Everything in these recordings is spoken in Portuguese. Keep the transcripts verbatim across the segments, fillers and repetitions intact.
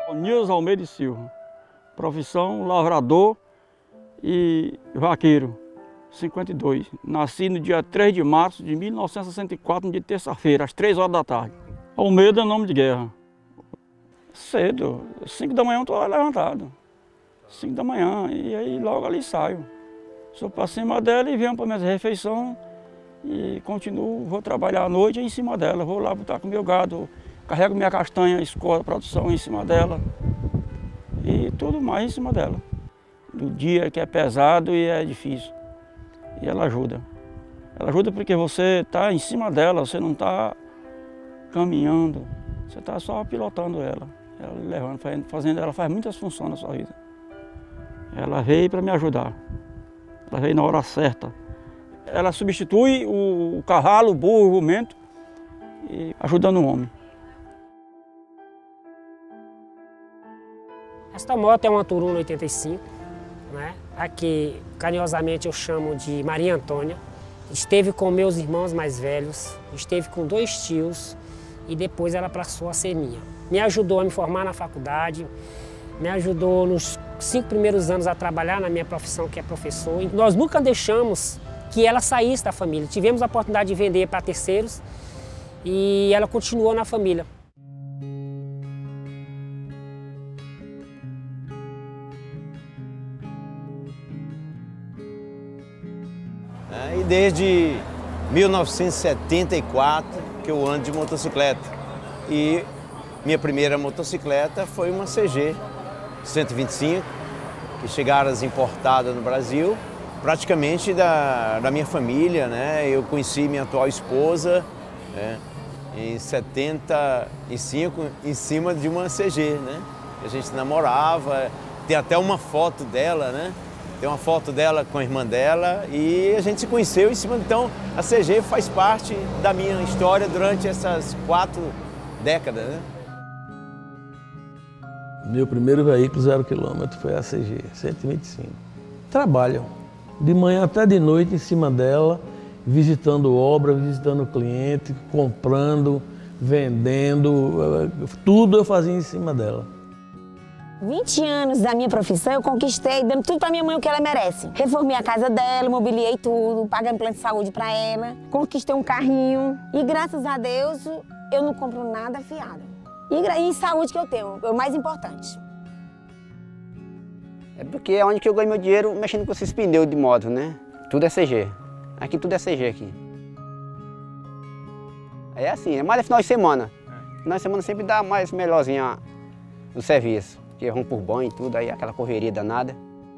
Nilson Almeida e Silva, profissão lavrador e vaqueiro, cinquenta e dois. Nasci no dia três de março de mil novecentos e sessenta e quatro, no dia de terça-feira, às três horas da tarde. Almeida é nome de guerra. Cedo, cinco da manhã eu estou levantado. cinco da manhã, e aí logo ali saio. Sou para cima dela e venho para minha refeição e continuo, vou trabalhar à noite em cima dela. Vou lá botar com o meu gado, carrego minha castanha, escola, produção em cima dela e tudo mais em cima dela. Do dia que é pesado e é difícil. E ela ajuda. Ela ajuda porque você está em cima dela, você não está caminhando, você está só pilotando ela. Ela levando, fazendo, ela faz muitas funções na sua vida. Ela veio para me ajudar. Ela veio na hora certa. Ela substitui o cavalo, o burro, o jumento, e ajudando o homem. Esta moto é uma Turuna oitenta e cinco, né? Aqui carinhosamente eu chamo de Maria Antônia. Esteve com meus irmãos mais velhos, esteve com dois tios e depois ela passou a ser minha. Me ajudou a me formar na faculdade, me ajudou nos cinco primeiros anos a trabalhar na minha profissão, que é professor. E nós nunca deixamos que ela saísse da família. Tivemos a oportunidade de vender para terceiros e ela continuou na família. E desde mil novecentos e setenta e quatro que eu ando de motocicleta. E minha primeira motocicleta foi uma C G cento e vinte e cinco, que chegaram as importadas no Brasil, praticamente da, da minha família, né? Eu conheci minha atual esposa, né, em setenta e cinco, em cima de uma C G, né? A gente namorava, tem até uma foto dela, né? Tem uma foto dela com a irmã dela e a gente se conheceu em cima. Então, a C G faz parte da minha história durante essas quatro décadas, né? Meu primeiro veículo zero quilômetro foi a C G cento e vinte e cinco. Trabalho de manhã até de noite em cima dela, visitando obra, visitando cliente, comprando, vendendo, tudo eu fazia em cima dela. vinte anos da minha profissão eu conquistei, dando tudo para minha mãe o que ela merece. Reformei a casa dela, mobiliei tudo, pagando plano de saúde para ela, conquistei um carrinho e graças a Deus eu não compro nada fiado. E, e saúde que eu tenho, é o mais importante. É porque é onde que eu ganho meu dinheiro mexendo com esses pneus de moto, né? Tudo é C G. Aqui tudo é C G aqui. É assim, é mais no final de semana. Final de semana sempre dá mais melhorzinha o serviço. Porque vão por banho e tudo, aí aquela correria danada.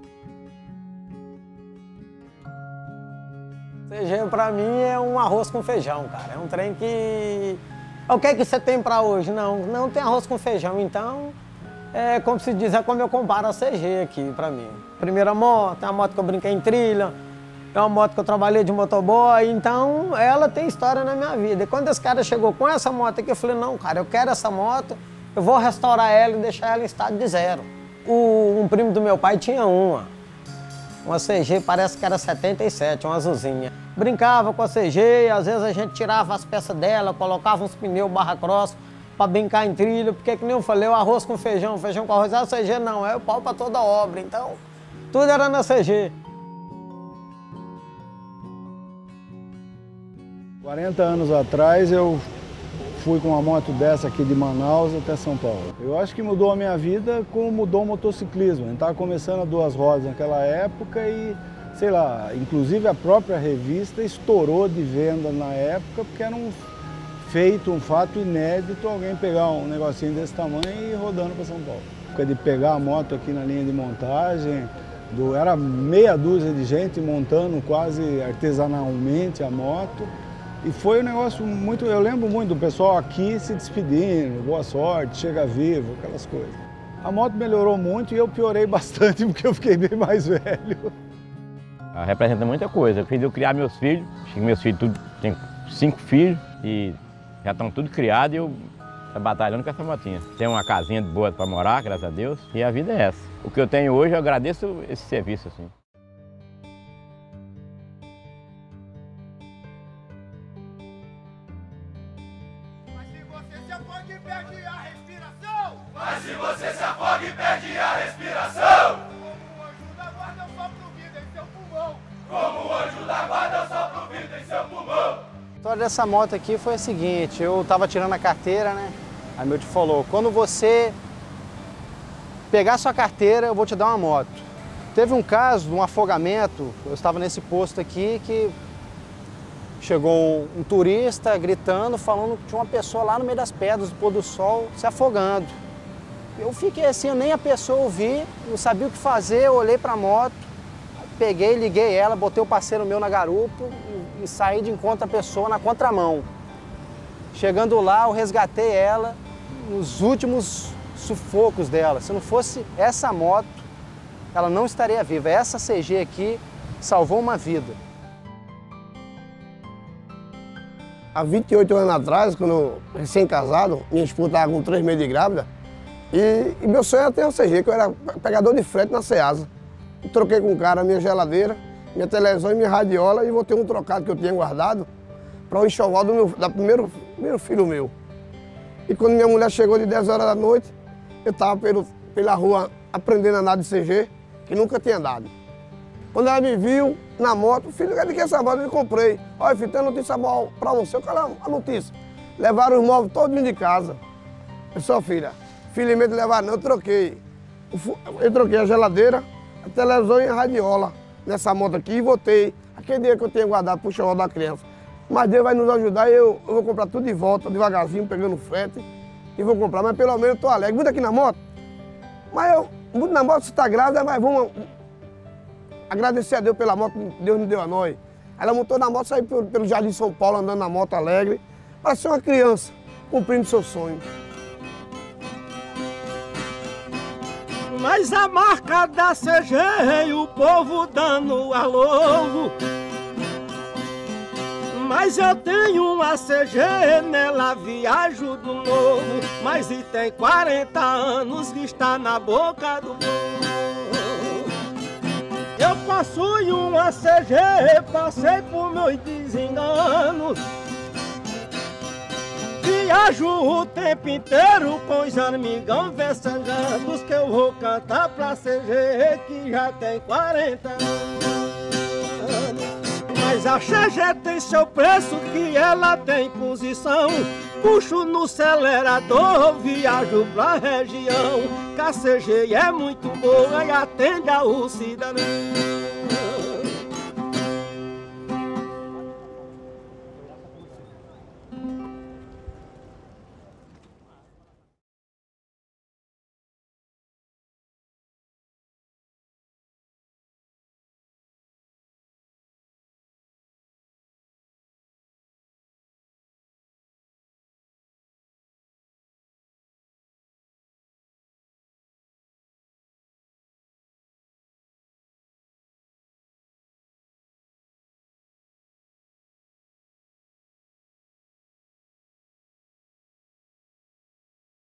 C G pra mim é um arroz com feijão, cara. É um trem que... O que é que você tem pra hoje? Não, não tem arroz com feijão, então... É como se diz, é como eu comparo a C G aqui pra mim. Primeira moto, é uma moto que eu brinquei em trilha, é uma moto que eu trabalhei de motoboy, então ela tem história na minha vida. E quando esse cara chegou com essa moto aqui, eu falei, não, cara, eu quero essa moto, eu vou restaurar ela e deixar ela em estado de zero. O, um primo do meu pai tinha uma, uma C G, parece que era setenta e sete, uma azulzinha. Brincava com a C G, às vezes a gente tirava as peças dela, colocava uns pneus barra cross para brincar em trilha, porque que nem eu falei, o arroz com feijão, feijão com arroz, a C G não, é o pau para toda obra, então tudo era na C G. quarenta anos atrás eu fui com uma moto dessa aqui de Manaus até São Paulo. Eu acho que mudou a minha vida como mudou o motociclismo. A gente estava começando a duas rodas naquela época e, sei lá, inclusive a própria revista estourou de venda na época porque era um feito, um fato inédito alguém pegar um negocinho desse tamanho e ir rodando para São Paulo. De pegar a moto aqui na linha de montagem, do, era meia dúzia de gente montando quase artesanalmente a moto. E foi um negócio muito, eu lembro muito do pessoal aqui se despedindo, boa sorte, chega vivo, aquelas coisas. A moto melhorou muito e eu piorei bastante porque eu fiquei bem mais velho. Ela representa muita coisa. Eu fiz eu criar meus filhos, meus filhos tudo, tem cinco filhos e já estão tudo criados e eu estou batalhando com essa motinha. Tenho uma casinha boa para morar, graças a Deus, e a vida é essa. O que eu tenho hoje, eu agradeço esse serviço assim. você se afoga e perde a respiração. Mas se você se afoga e perde a respiração. Como o anjo da guarda, eu sopro vida em seu pulmão. Como o anjo da guarda, eu sopro vida em seu pulmão. A história dessa moto aqui foi a seguinte, eu tava tirando a carteira, né? Aí meu tio falou, quando você pegar sua carteira, eu vou te dar uma moto. Teve um caso de um afogamento, eu estava nesse posto aqui que chegou um, um turista gritando, falando que tinha uma pessoa lá no meio das pedras do pôr do sol se afogando. Eu fiquei assim, eu nem a pessoa ouvi, não sabia o que fazer, eu olhei para a moto, peguei, liguei ela, botei o parceiro meu na garupa e, e saí de encontro à pessoa na contramão. Chegando lá, eu resgatei ela nos últimos sufocos dela. Se não fosse essa moto, ela não estaria viva. Essa C G aqui salvou uma vida. Há vinte e oito anos atrás, quando eu recém-casado, minha esposa estava com três meses de grávida, e, e meu sonho era ter uma C G, que eu era pegador de frete na Ceasa. Eu troquei com o cara minha geladeira, minha televisão e minha radiola e vou ter um trocado que eu tinha guardado para o enxoval do meu, da primeiro, primeiro filho meu. E quando minha mulher chegou de dez horas da noite, eu estava pela rua aprendendo a andar de C G, que nunca tinha andado. Quando ela me viu na moto, filho, de que essa moto eu comprei? Olha, filho, tem notícia boa para você. Qual é a notícia? Levaram os móveis todos de casa. Eu sou filha, felizmente levaram, não, eu troquei. Eu troquei a geladeira, a televisão e a radiola nessa moto aqui e voltei. Aquele dia que eu tinha guardado para o enxoval da criança. Mas Deus vai nos ajudar e eu, eu vou comprar tudo de volta, devagarzinho, pegando frete. E vou comprar, mas pelo menos eu estou alegre. Muito aqui na moto. Mas eu, muito na moto, você está grávida, mas vamos agradecer a Deus pela moto que Deus nos deu a nós. Ela montou na moto, saiu pelo, pelo Jardim São Paulo, andando na moto alegre. Parece uma criança, cumprindo seu sonho. Mas a marca da C G e o povo dando alô. Mas eu tenho uma C G, nela viajo do novo. Mas e tem quarenta anos que está na boca do povo. Eu possui uma C G, passei por meus desenganos. Viajo o tempo inteiro com os amigão versangados, que eu vou cantar pra C G que já tem quarenta anos. Mas a C G tem seu preço, que ela tem posição. Puxo no acelerador, viajo pra região, que a C G é muito boa e atende ao cidadão.